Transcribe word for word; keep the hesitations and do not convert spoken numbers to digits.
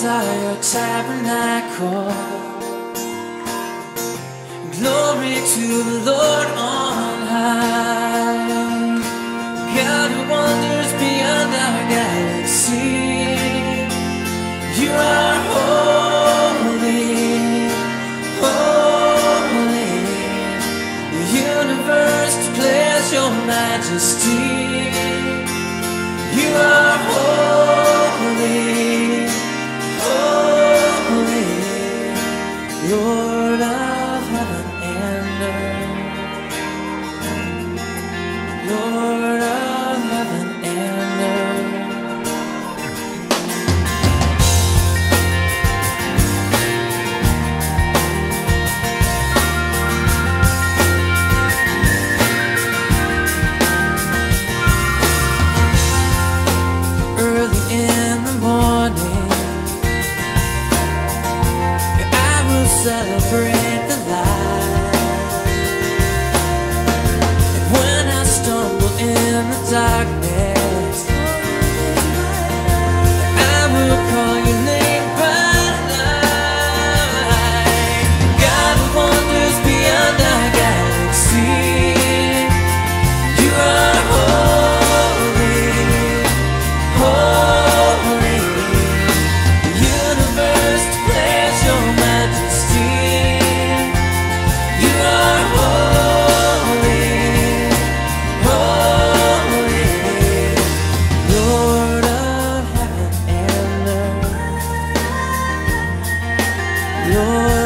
are your tabernacle. Glory to the Lord on high. God who wanders beyond our galaxy. You are holy, holy. The universe declares your majesty. You are holy, holy, Lord of heaven and earth, Lord of heaven and earth. Early in the morning, I will celebrate the light. And when I stumble in the darkness, I will call your name by night. God who wanders beyond our galaxy. You are holy, holy. The universe declares your majesty. You are holy, holy, Lord of heaven and earth, Lord